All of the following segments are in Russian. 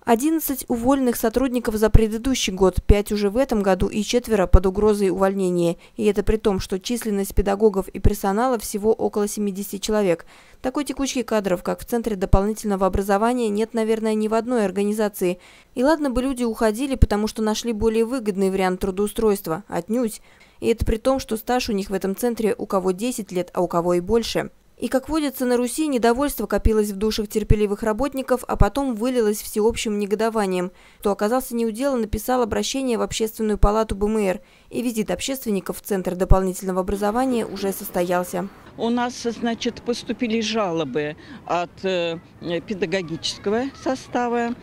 11 уволенных сотрудников за предыдущий год, 5 уже в этом году и 4 под угрозой увольнения. И это при том, что численность педагогов и персонала всего около 70 человек. Такой текучки кадров, как в Центре дополнительного образования, нет, наверное, ни в одной организации. И ладно бы люди уходили, потому что нашли более выгодный вариант трудоустройства. Отнюдь. И это при том, что стаж у них в этом центре у кого 10 лет, а у кого и больше. И, как водится на Руси, недовольство копилось в душах терпеливых работников, а потом вылилось всеобщим негодованием. Кто оказался неудел, написал обращение в Общественную палату БМР, и визит общественников в Центр дополнительного образования уже состоялся. У нас, значит, поступили жалобы от педагогического состава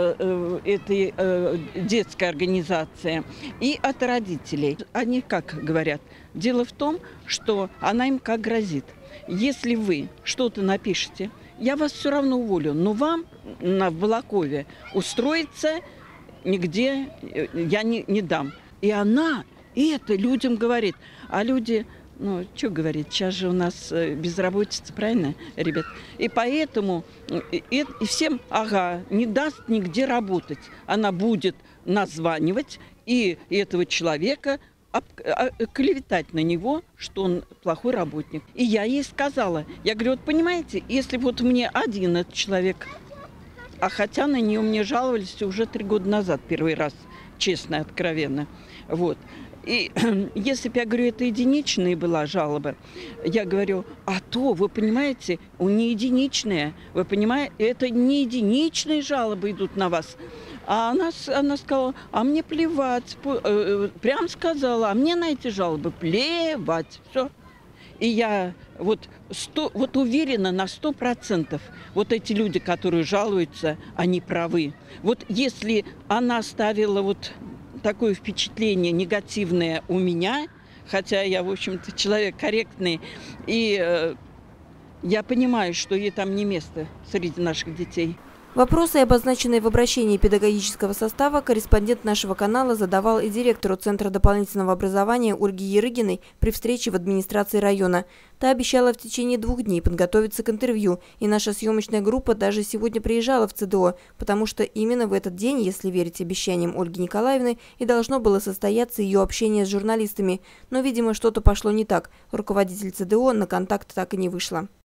этой детской организации и от родителей. Они как говорят? Дело в том, что она им как грозит. Если вы что-то напишете, я вас все равно уволю, но вам в Балакове устроиться нигде я не дам. И она это людям говорит. А люди, ну, что говорить, сейчас же у нас безработица, правильно, ребят? И поэтому и всем, не даст нигде работать. Она будет названивать и этого человека клеветать на него, что он плохой работник. И я ей сказала, я говорю, вот понимаете, если вот мне один этот человек, а хотя на нее мне жаловались уже 3 года назад, первый раз, честно, откровенно, вот. И если бы, я говорю, это единичная была жалоба, я говорю, а то, вы понимаете, не единичные, вы понимаете, это не единичные жалобы идут на вас. А она сказала, а мне плевать, прям сказала, а мне на эти жалобы плевать, все. И я вот уверена на 100%, вот эти люди, которые жалуются, они правы. Вот если она оставила вот такое впечатление негативное у меня, хотя я, в общем-то, человек корректный, и я понимаю, что ей там не место среди наших детей. Вопросы, обозначенные в обращении педагогического состава, корреспондент нашего канала задавал и директору Центра дополнительного образования Ольге Ерыгиной при встрече в администрации района. Та обещала в течение 2 дней подготовиться к интервью, и наша съемочная группа даже сегодня приезжала в ЦДО, потому что именно в этот день, если верить обещаниям Ольги Николаевны, и должно было состояться ее общение с журналистами. Но, видимо, что-то пошло не так. Руководитель ЦДО на контакт так и не вышла.